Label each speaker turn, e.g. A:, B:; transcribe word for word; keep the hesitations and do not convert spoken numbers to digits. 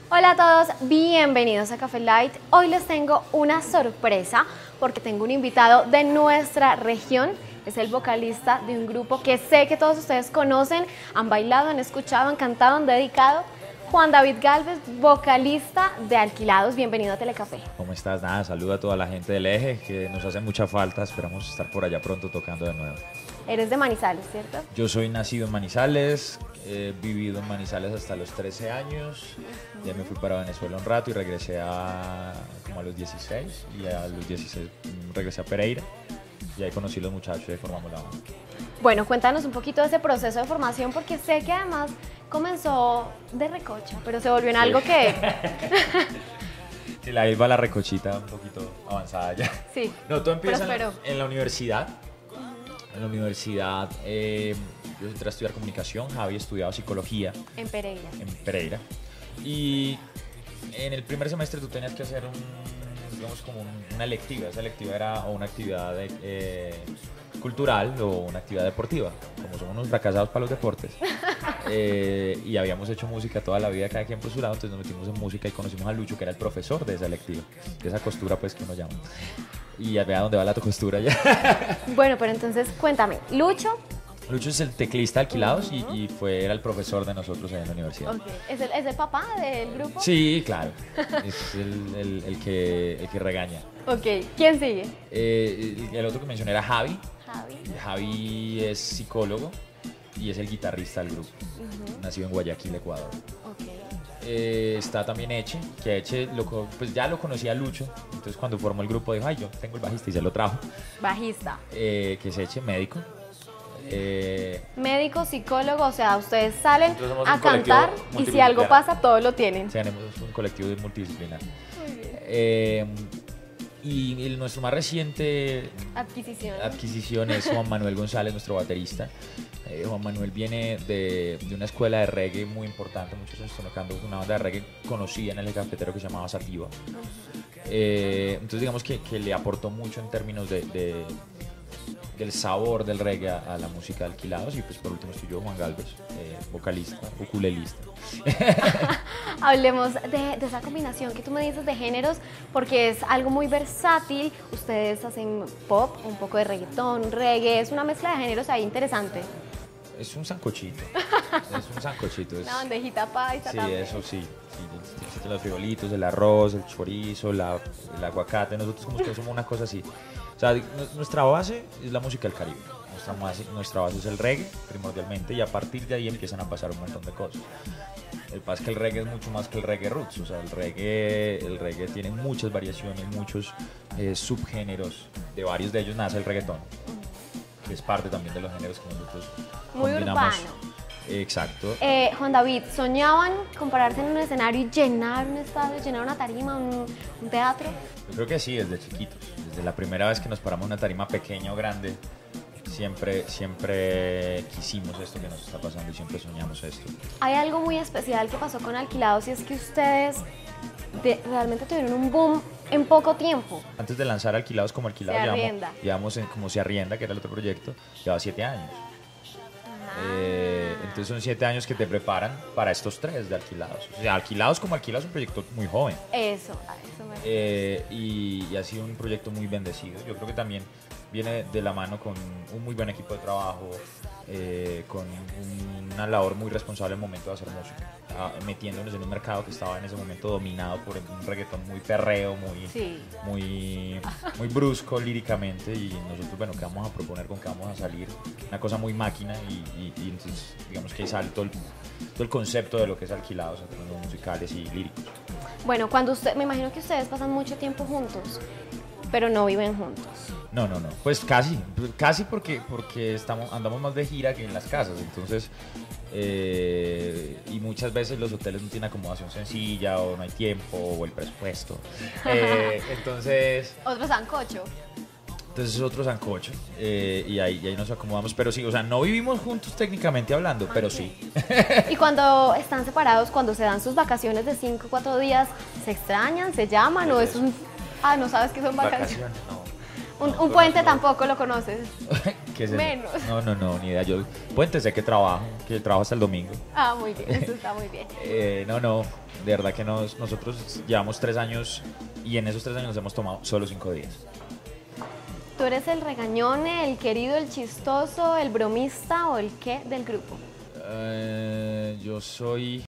A: Hola a todos, bienvenidos a Café Light. Hoy les tengo una sorpresa porque tengo un invitado de nuestra región. Es el vocalista de un grupo que sé que todos ustedes conocen, han bailado, han escuchado, han cantado, han dedicado. Juan David Gálvez, vocalista de Alquilados. Bienvenido a Telecafé.
B: ¿Cómo estás? Nada, saludo a toda la gente del Eje, que nos hace mucha falta. Esperamos estar por allá pronto tocando de nuevo.
A: Eres de Manizales, ¿cierto?
B: Yo soy nacido en Manizales, he vivido en Manizales hasta los trece años. Ya me fui para Venezuela un rato y regresé a, como a los dieciséis. Y a los dieciséis regresé a Pereira. Y ahí conocí a los muchachos y formamos la banda.
A: Bueno, cuéntanos un poquito de ese proceso de formación, porque sé que además comenzó de recocha, pero se volvió en
B: Sí.
A: algo que...
B: Sí, la iba la recochita un poquito avanzada ya.
A: Sí,
B: No, todo empieza en,
A: prosperó.
B: en la universidad. En la universidad eh, yo entré a estudiar comunicación, Javi estudiado psicología
A: En Pereira.
B: en Pereira. Y en el primer semestre tú tenías que hacer un, digamos, como un- una electiva. Esa electiva era o una actividad de, eh, cultural o una actividad deportiva. Como somos unos fracasados para los deportes. eh, y habíamos hecho música toda la vida, cada quien por su lado, entonces nos metimos en música y conocimos a Lucho, que era el profesor de esa electiva, de esa costura pues que uno llama. Y ya vea dónde va la costura ya.
A: Bueno, pero entonces cuéntame, Lucho,
B: Lucho es el teclista de Alquilados y, y fue, era el profesor de nosotros ahí en la universidad.
A: okay. ¿Es, el, ¿es el papá del grupo?
B: Sí, claro. Es el, el- el que, el que regaña.
A: Ok, ¿quién sigue?
B: Eh, el, el otro que mencioné era Javi.
A: Javi.
B: Javi es psicólogo y es el guitarrista del grupo.
A: Ujú,
B: Nacido en Guayaquil, Ecuador.
A: ok.
B: Eh, está también Eche, que Eche lo, co- pues ya lo conocía Lucho. Entonces cuando formó el grupo dijo, ay, yo tengo el bajista y se lo trajo.
A: Bajista.
B: Eh, que es Eche, médico. Eh,
A: Médico, psicólogo, o sea, ustedes salen
B: Nosotros somos
A: a
B: un colectivo
A: cantar y si
B: multidisciplinar.
A: algo pasa, todo lo tienen.
B: tenemos un colectivo multidisciplinar. Eh, y el- nuestro más reciente
A: Adquisición.
B: adquisición es Juan Manuel González, nuestro baterista. Eh, Juan Manuel viene de, de una escuela de reggae muy importante, muchos años tocando una banda de reggae conocida en el eje cafetero que se llamaba Sativa. Eh, entonces digamos que, que le aportó mucho en términos de, de- del sabor del reggae a, a la música de Alquilados. Y pues por último estoy yo, Juan Gálvez, eh, vocalista, ukulelista.
A: Hablemos de, de esa combinación que tú me dices de géneros, porque es algo muy versátil. Ustedes hacen pop, un poco de reggaetón, reggae, es una mezcla de géneros ahí interesante.
B: Es un sancochito, es un sancochito. Es,
A: Una bandejita paisa
B: sí,
A: también.
B: eso sí. sí, existen los frijolitos, el arroz, el chorizo, la- el aguacate. Nosotros como que somos una cosa así. O sea, nu- nuestra base es la música del Caribe. Nuestra base, nuestra base es el reggae, primordialmente, y a partir de ahí empiezan a pasar un montón de cosas. El pasa es que el reggae es mucho más que el reggae roots. O sea, el reggae, el reggae tiene muchas variaciones, muchos eh, subgéneros. De varios de ellos nace el reggaetón, que es parte también de los géneros que nosotros
A: Muy
B: combinamos.
A: urbano.
B: Exacto.
A: Eh, Juan David, ¿soñaban compararse en un escenario y llenar un estadio, llenar una tarima, un, un teatro?
B: Yo creo que sí, desde chiquitos. Desde la primera vez que nos paramos en una tarima pequeña o grande, siempre, siempre quisimos esto que nos está pasando y siempre soñamos esto.
A: Hay algo muy especial que pasó con Alquilados y es que ustedes de- realmente tuvieron un boom en poco tiempo.
B: Antes de lanzar Alquilados como Alquilados,
A: Se
B: llevamos,
A: Arrienda.
B: llevamos en como Se Arrienda, que era el otro proyecto, lleva siete años. Eh, entonces son siete años que te preparan para estos tres de Alquilados. O sea, Alquilados como Alquilados es un proyecto muy joven.
A: Eso, a eso me
B: Eh, y, y ha sido un proyecto muy bendecido. Yo creo que también viene de la mano con un muy buen equipo de trabajo, eh, con un- una labor muy responsable en el momento de hacer música, ah, metiéndonos en un mercado que estaba en ese momento dominado por un reggaetón muy perreo, muy,
A: Sí.
B: muy, muy brusco líricamente, y nosotros, bueno, ¿qué vamos a proponer, con qué vamos a salir? Una cosa muy máquina, y, y- y entonces digamos que ahí sale todo el, todo el concepto de lo que es Alquilados, en términos musicales y líricos.
A: Bueno, cuando usted, me imagino que ustedes pasan mucho tiempo juntos, pero no viven juntos.
B: No, no, no. Pues casi, casi porque, porque estamos, andamos más de gira que en las casas. Entonces, eh, y muchas veces los hoteles no tienen acomodación sencilla, o no hay tiempo, o el presupuesto. Eh, entonces,
A: Otro sancocho.
B: entonces es otro sancocho, eh, y, ahí, y ahí nos acomodamos. Pero sí, o sea, no vivimos juntos técnicamente hablando, pero
A: Ok.
B: sí.
A: Y cuando están separados, cuando se dan sus vacaciones de cinco o cuatro días, ¿se extrañan, se llaman o es un... Ah, no sabes que son vacaciones.
B: no.
A: Un,
B: No,
A: un puente
B: conozco-
A: tampoco lo conoces.
B: ¿Qué es eso?
A: Menos.
B: No, no, no, ni idea. Yo, puente sé que trabajo, que trabajo hasta el domingo.
A: Ah, muy bien, eso está muy bien.
B: Eh, no, no, de verdad que nos, nosotros llevamos tres años y en esos tres años nos hemos tomado solo cinco días.
A: ¿Tú eres el regañón, el querido, el chistoso, el bromista o el qué del grupo?
B: Eh, yo soy